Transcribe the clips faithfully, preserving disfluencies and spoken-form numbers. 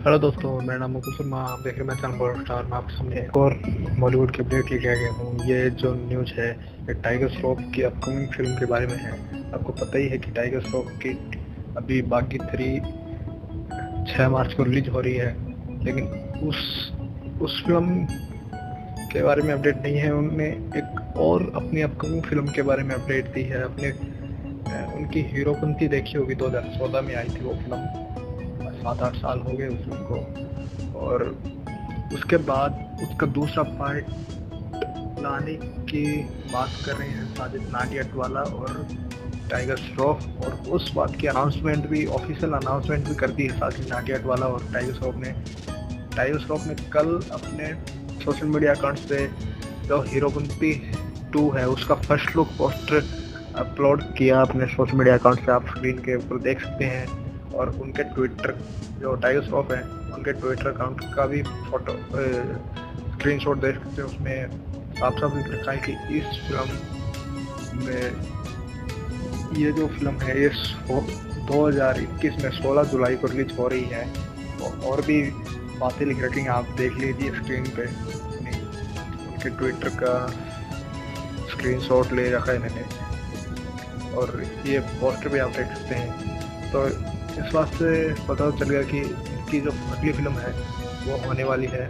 Hello दोस्तों, मेरा नाम मुकुल शर्मा। आप देख रहे हैं मैं चैनल बॉलीवुड स्टार। मैं आपके सामने एक और बॉलीवुड की अपडेट लेके आ गया हूँ। ये जो न्यूज़ है ये टाइगर श्रॉफ की अपकमिंग फिल्म के बारे में है। आपको पता ही है कि टाइगर श्रॉफ की अभी बागी थ्री छः मार्च को रिलीज हो रही है, लेकिन उस उस फिल्म के बारे में अपडेट नहीं है। उन्होंने एक और अपनी अपकमिंग फिल्म के बारे में अपडेट दी है। अपने उनकी हीरोपंती देखी होगी, दो हज़ार चौदह में आई थी वो फिल्म। सात आठ साल हो गए उस फिल्म को, और उसके बाद उसका दूसरा पार्ट लाने की बात कर रहे हैं साजिद नाडियाड वाला और टाइगर श्रॉफ। और उस बात की अनाउंसमेंट भी, ऑफिशियल अनाउंसमेंट भी कर दी है साजिद नाडियाड वाला और टाइगर श्रॉफ ने। टाइगर श्रॉफ ने कल अपने सोशल मीडिया अकाउंट्स पे जो हीरोपंती टू है उसका फर्स्ट लुक पोस्टर अपलोड किया अपने सोशल मीडिया अकाउंट पे। आप स्क्रीन के ऊपर देख सकते हैं। और उनके ट्विटर, जो टाइगर श्रॉफ है, उनके ट्विटर अकाउंट का भी फोटो स्क्रीनशॉट देख सकते हैं। उसमें साफ साफ लिख रखा है कि इस फिल्म में, ये जो फिल्म है ये दो हज़ार इक्कीस में सोलह जुलाई को रिलीज हो रही है। और भी बातें लिख रखी हैं, आप देख लीजिए स्क्रीन पे। उनके ट्विटर का स्क्रीनशॉट ले रखा है मैंने, और ये पोस्टर भी आप देख सकते हैं। तो इस बात से पता चल गया कि इनकी जो अगली फिल्म है वो होने वाली है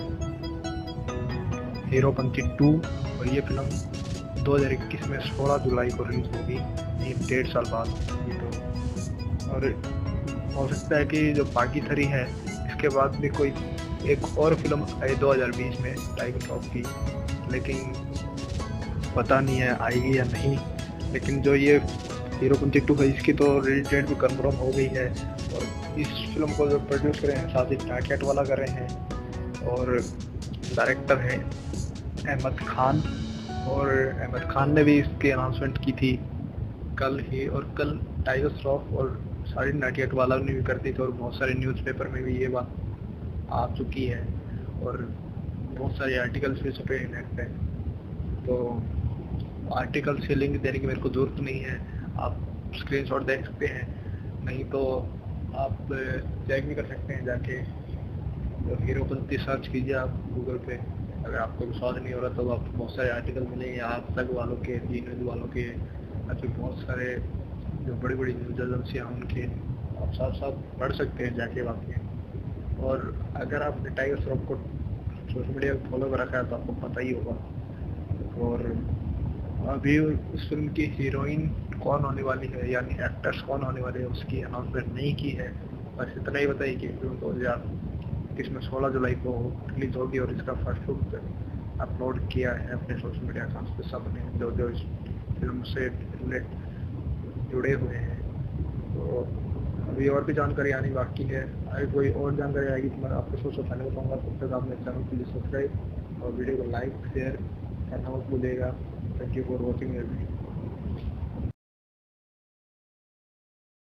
हीरोपंती टू। और ये फिल्म दो हज़ार इक्कीस में सोलह जुलाई को रिलीज होगी, ये डेढ़ साल बाद। ये तो और हो सकता है कि जो बाकी थ्री है इसके बाद भी कोई एक और फिल्म आई दो हज़ार बीस में टाइगर श्रॉफ की, लेकिन पता नहीं है आएगी या नहीं। लेकिन जो ये हीरोपंती टू है इसकी तो रिलीज डेट भी कंफर्म हो गई है। और इस फिल्म को जो प्रोड्यूस कर रहे हैं साजिद नाडियाड वाला कर रहे हैं, और डायरेक्टर हैं अहमद खान। और अहमद खान ने भी इसकी अनाउंसमेंट की थी कल ही, और कल टाइगर श्रॉफ और साजिद नाडियाड वाला ने भी कर दी थी, और बहुत सारे न्यूज़पेपर में भी ये बात आ चुकी है, और बहुत सारे आर्टिकल्स भी छपे हैं नेट पे। तो आर्टिकल से लिंक देने की मेरे को ज़रूरत नहीं है, आप स्क्रीनशॉट देख सकते हैं। नहीं तो आप चेक भी कर सकते हैं जाके, तो हीरोपंती सर्च कीजिए आप गूगल पे। अगर आपको विश्वास नहीं हो रहा तो आपको बहुत सारे आर्टिकल मिलेंगे, आप तक वालों के, जी न्यूज़ वालों के, या फिर बहुत सारे जो बड़ी बड़ी न्यूज़ एजेंसियाँ उनके, आप साथ साथ पढ़ सकते हैं जाके वाकई। और अगर आपने टाइगर श्रॉफ को सोशल मीडिया पर फॉलो कर रखा है तो आपको पता ही होगा। और अभी उस फिल्म की हीरोइन कौन होने वाली है, यानी एक्टर्स कौन होने वाले हैं, उसकी अनाउंसमेंट नहीं की है। बस इतना ही बताइए कि फिल्म दो हज़ार इक्कीस में सोलह जुलाई को रिलीज होगी, और इसका फर्स्ट लुक अपलोड किया है अपने सोशल मीडिया अकाउंट्स पे सबने, जो जो इस फिल्म से रिलेट जुड़े हुए हैं। तो अभी और भी जानकारी आनी बाकी है। अगर कोई और जानकारी आएगी तो मैं आपको सबसे पहले बताऊँगा। तब तक आपने चैनल को सब्सक्राइब और वीडियो को लाइक शेयर करना मत भूलिएगा। Thank you for watching.